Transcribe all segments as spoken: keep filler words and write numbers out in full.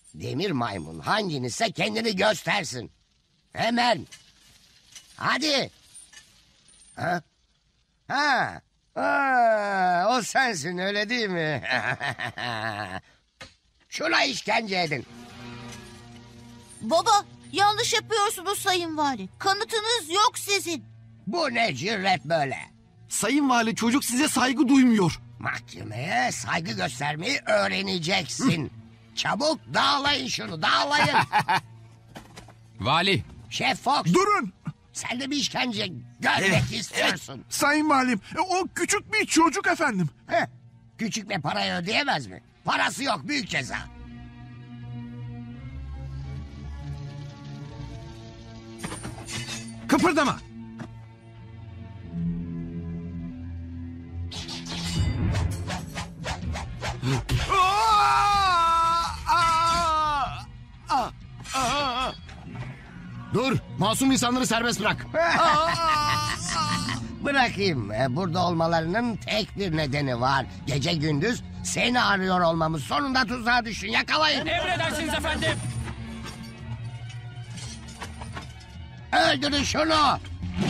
Demir maymun hanginizse kendini göstersin. Hemen. Hadi. Ha? Ha. Aa, o sensin öyle değil mi? Şuna işkence edin. Baba, yanlış yapıyorsunuz Sayın Vali. Kanıtınız yok sizin. Bu ne cüret böyle? Sayın Vali, çocuk size saygı duymuyor. Mahkemeye saygı göstermeyi öğreneceksin. Çabuk dağlayın şunu, dağlayın. Vali. Şef Fox. Durun. Sen de bir işkence görmek istiyorsun. Sayın Valim, o küçük bir çocuk efendim. Heh, küçük bir parayı ödeyemez mi? Parası yok, büyük ceza. Kıpırdama. Dur, masum insanları serbest bırak. Bırakayım. E, Burada olmalarının tek bir nedeni var. Gece gündüz seni arıyor olmamız. Sonunda tuzağa düşün. Yakalayın. Emredersiniz efendim. Öldürün şunu.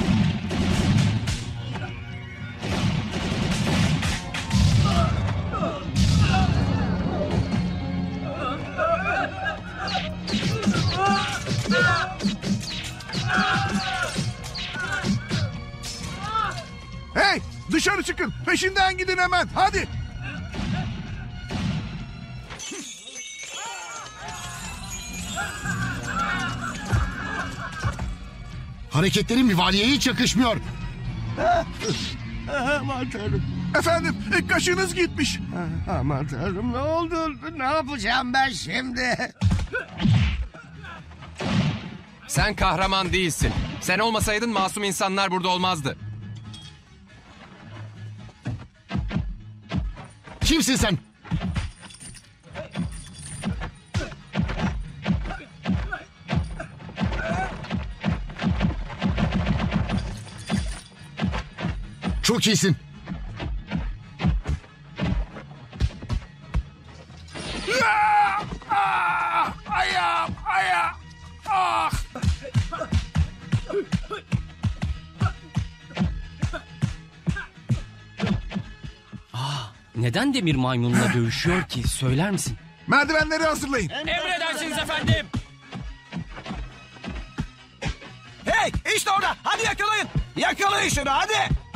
Hey, dışarı çıkın. Peşinden gidin hemen. Hadi. Hareketlerin bir valiye hiç yakışmıyor. Aman tanrım. Efendim, e, kaşınız gitmiş. Aman tanrım, ne oldu? Ne yapacağım ben şimdi? Sen kahraman değilsin. Sen olmasaydın masum insanlar burada olmazdı. Kimsin sen? Çok iyisin. Aa, aa, ayağım, ayağım. Ah. Neden demir maymunla dövüşüyor ki? Söyler misin? Merdivenleri hazırlayın. Emredersiniz efendim. Hey, işte orada. Hadi yakalayın. Yakalayın şunu, hadi.